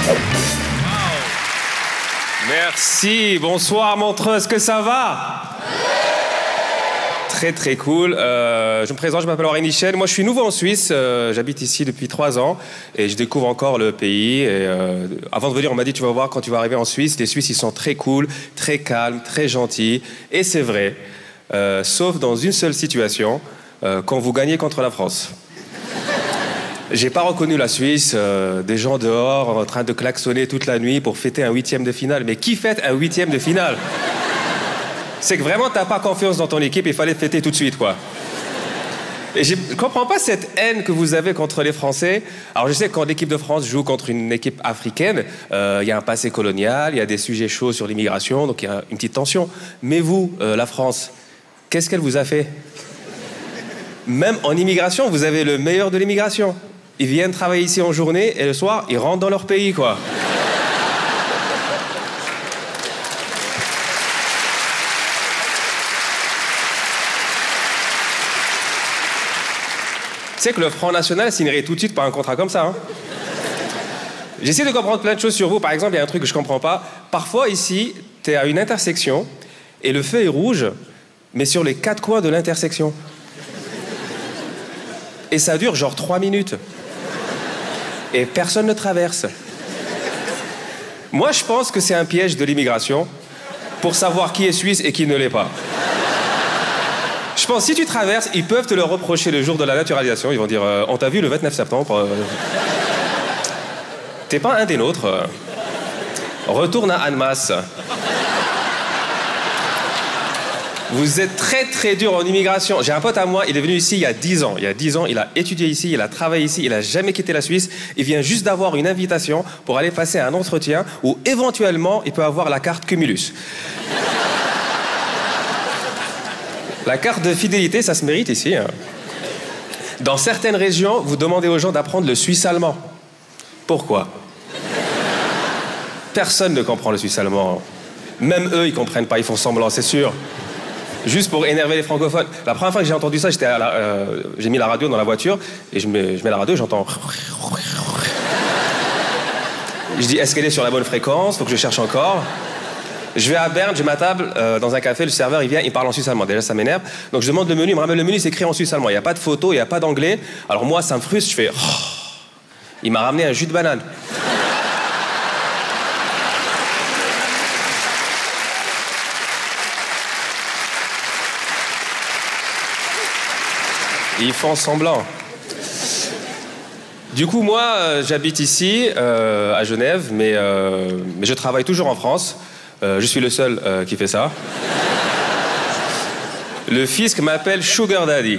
Merci, bonsoir Montreux, est-ce que ça va? Très très cool. Je me présente, je m'appelle Henri Nichel. Moi je suis nouveau en Suisse, j'habite ici depuis 3 ans et je découvre encore le pays. Et, avant de venir, on m'a dit tu vas voir quand tu vas arriver en Suisse, les Suisses ils sont très cool, très calmes, très gentils. Et c'est vrai, sauf dans une seule situation, quand vous gagnez contre la France. J'ai pas reconnu la Suisse, des gens dehors en train de klaxonner toute la nuit pour fêter un 8e de finale. Mais qui fête un 8e de finale? C'est que vraiment t'as pas confiance dans ton équipe, il fallait fêter tout de suite, quoi. Et je comprends pas cette haine que vous avez contre les Français. Alors je sais que quand l'équipe de France joue contre une équipe africaine, il y a un passé colonial, il y a des sujets chauds sur l'immigration, donc il y a une petite tension. Mais vous, la France, qu'est-ce qu'elle vous a fait? Même en immigration, vous avez le meilleur de l'immigration. Ils viennent travailler ici en journée et le soir, ils rentrent dans leur pays, quoi. Tu sais que le Front National signerait tout de suite par un contrat comme ça, hein. J'essaie de comprendre plein de choses sur vous. Par exemple, il y a un truc que je comprends pas. Parfois, ici, t'es à une intersection et le feu est rouge, mais sur les 4 coins de l'intersection. Et ça dure genre 3 minutes. Et personne ne traverse. Moi, je pense que c'est un piège de l'immigration pour savoir qui est suisse et qui ne l'est pas. Je pense que si tu traverses, ils peuvent te le reprocher le jour de la naturalisation. Ils vont dire on t'a vu le 29 septembre. T'es pas un des nôtres. Retourne à Annemasse. Vous êtes très très dur en immigration. J'ai un pote à moi, il est venu ici il y a 10 ans. Il y a 10 ans, il a étudié ici, il a travaillé ici, il a jamais quitté la Suisse. Il vient juste d'avoir une invitation pour aller passer un entretien où éventuellement il peut avoir la carte Cumulus. La carte de fidélité, ça se mérite ici, hein. Dans certaines régions, vous demandez aux gens d'apprendre le suisse allemand. Pourquoi? Personne ne comprend le suisse allemand. Même eux, ils comprennent pas, ils font semblant, c'est sûr. Juste pour énerver les francophones. La première fois que j'ai entendu ça, j'ai mis la radio dans la voiture et je mets la radio, j'entends. Je dis, est-ce qu'elle est sur la bonne fréquence? Faut que je cherche encore. Je vais à Berne, j'ai ma table dans un café, le serveur il vient, il parle en suisse allemand. Déjà ça m'énerve. Donc je demande le menu, il me ramène le menu, c'est écrit en suisse allemand. Il n'y a pas de photo, il n'y a pas d'anglais. Alors moi, ça me frustre, je fais. Il m'a ramené un jus de banane. Ils font semblant. Du coup, moi, j'habite ici, à Genève, mais je travaille toujours en France. Je suis le seul qui fait ça. Le fisc m'appelle Sugar Daddy.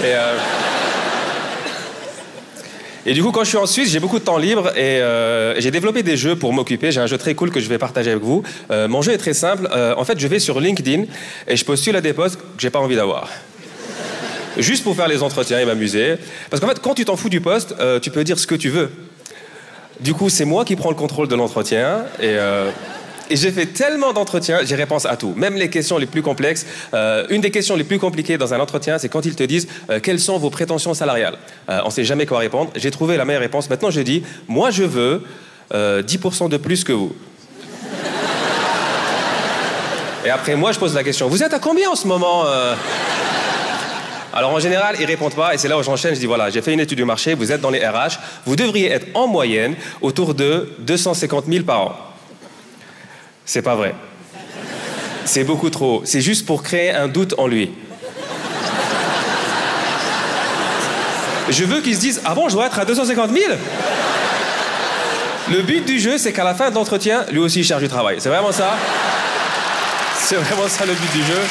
Et du coup, quand je suis en Suisse, j'ai beaucoup de temps libre et j'ai développé des jeux pour m'occuper. J'ai un jeu très cool que je vais partager avec vous. Mon jeu est très simple. En fait, je vais sur LinkedIn et je postule à des postes que j'ai pas envie d'avoir. Juste pour faire les entretiens et m'amuser. Parce qu'en fait, quand tu t'en fous du poste, tu peux dire ce que tu veux. Du coup, c'est moi qui prends le contrôle de l'entretien. Et j'ai fait tellement d'entretiens, j'ai réponse à tout. Même les questions les plus complexes. Une des questions les plus compliquées dans un entretien, c'est quand ils te disent quelles sont vos prétentions salariales. On ne sait jamais quoi répondre. J'ai trouvé la meilleure réponse. Maintenant, je dis, moi, je veux 10% de plus que vous. Et après, moi, je pose la question, vous êtes à combien en ce moment Alors en général, ils répondent pas et c'est là où j'enchaîne, je dis voilà, j'ai fait une étude du marché, vous êtes dans les RH, vous devriez être en moyenne autour de 250 000 par an. C'est pas vrai. C'est beaucoup trop. C'est juste pour créer un doute en lui. Je veux qu'ils se disent ah bon, je dois être à 250 000 ? Le but du jeu, c'est qu'à la fin de l'entretien, lui aussi il cherche du travail. C'est vraiment ça. C'est vraiment ça le but du jeu.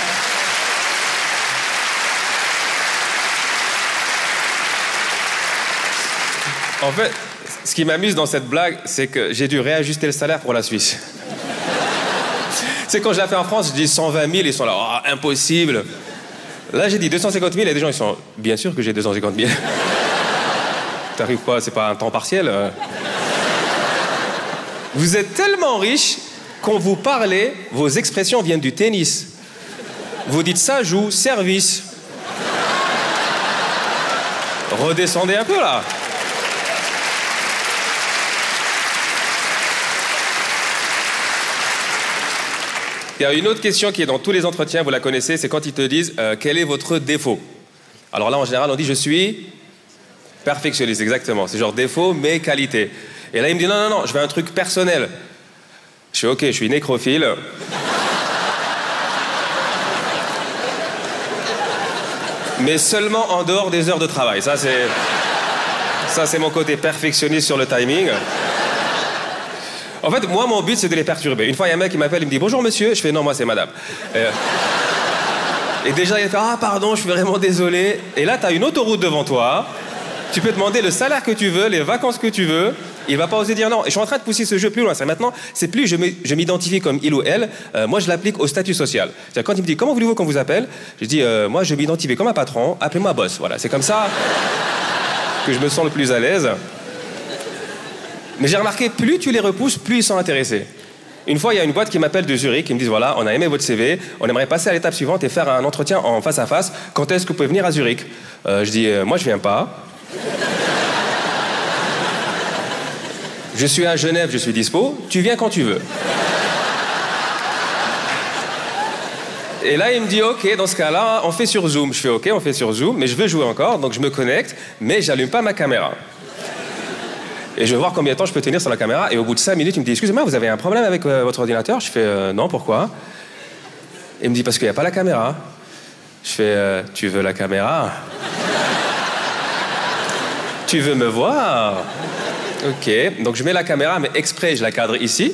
En fait, ce qui m'amuse dans cette blague, c'est que j'ai dû réajuster le salaire pour la Suisse. C'est quand je l'ai fait en France, je dis 120 000, ils sont là, oh, impossible. Là, j'ai dit 250 000, et des gens, ils sont, bien sûr que j'ai 250 000. T'arrives quoi, c'est pas un temps partiel Vous êtes tellement riche, quand vous parlez, vos expressions viennent du tennis. Vous dites ça joue, service. Redescendez un peu, là. Il y a une autre question qui est dans tous les entretiens, vous la connaissez, c'est quand ils te disent quel est votre défaut. Alors là, en général, on dit je suis perfectionniste, exactement. C'est genre défaut, mais qualité. Et là, il me dit non, non, non, je veux un truc personnel. Je fais ok, je suis nécrophile. Mais seulement en dehors des heures de travail. Ça, c'est mon côté perfectionniste sur le timing. En fait, moi, mon but, c'est de les perturber. Une fois, il y a un mec qui m'appelle, il me dit « Bonjour, monsieur ». Je fais « Non, moi, c'est madame ». Et déjà, il fait « Ah, pardon, je suis vraiment désolé ». Et là, tu as une autoroute devant toi. Tu peux demander le salaire que tu veux, les vacances que tu veux. Il va pas oser dire non. Et je suis en train de pousser ce jeu plus loin. C'est maintenant, c'est plus je m'identifie comme il ou elle. Moi, je l'applique au statut social. C'est-à-dire, quand il me dit « Comment voulez-vous qu'on vous appelle ?» Je dis « Moi, je m'identifie comme un patron. Appelez-moi boss ». Voilà, c'est comme ça que je me sens le plus à l'aise. Mais j'ai remarqué, plus tu les repousses, plus ils sont intéressés. Une fois, il y a une boîte qui m'appelle de Zurich, qui me disent, voilà, on a aimé votre CV, on aimerait passer à l'étape suivante et faire un entretien en face à face. Quand est-ce que vous pouvez venir à Zurich? Je dis, moi, je viens pas. Je suis à Genève, je suis dispo. Tu viens quand tu veux. Et là, il me dit, ok, dans ce cas-là, on fait sur Zoom. Je fais, ok, on fait sur Zoom, mais je veux jouer encore, donc je me connecte, mais j'allume pas ma caméra. Et je vais voir combien de temps je peux tenir sur la caméra. Et au bout de 5 minutes, il me dit « Excusez-moi, vous avez un problème avec votre ordinateur ?» Je fais « Non, pourquoi ?» Il me dit « Parce qu'il n'y a pas la caméra. » Je fais « Tu veux la caméra ?»« Tu veux me voir ?» Ok, donc je mets la caméra, mais exprès, je la cadre ici.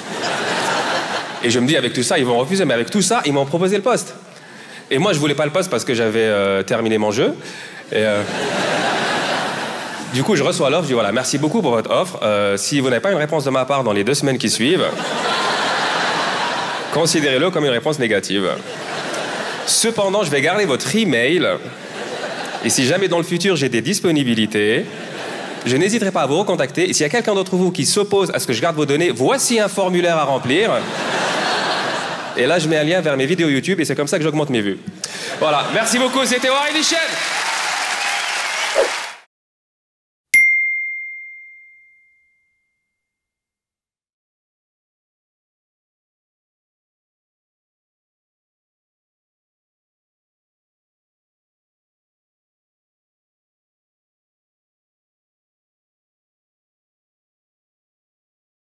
Et je me dis « Avec tout ça, ils vont refuser. » Mais avec tout ça, ils m'ont proposé le poste. Et moi, je voulais pas le poste parce que j'avais terminé mon jeu. Et... Du coup, je reçois l'offre, je dis voilà, merci beaucoup pour votre offre. Si vous n'avez pas une réponse de ma part dans les 2 semaines qui suivent, considérez-le comme une réponse négative. Cependant, je vais garder votre email. Et si jamais dans le futur j'ai des disponibilités, je n'hésiterai pas à vous recontacter. Et s'il y a quelqu'un d'entre vous qui s'oppose à ce que je garde vos données, voici un formulaire à remplir. Et là, je mets un lien vers mes vidéos YouTube et c'est comme ça que j'augmente mes vues. Voilà, merci beaucoup, c'était Warren Michel.